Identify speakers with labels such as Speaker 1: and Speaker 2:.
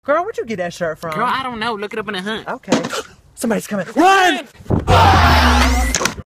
Speaker 1: Girl, where'd you get that shirt from?
Speaker 2: Girl, I don't know. Look it up in the hunt.
Speaker 1: Okay. Somebody's coming. Run!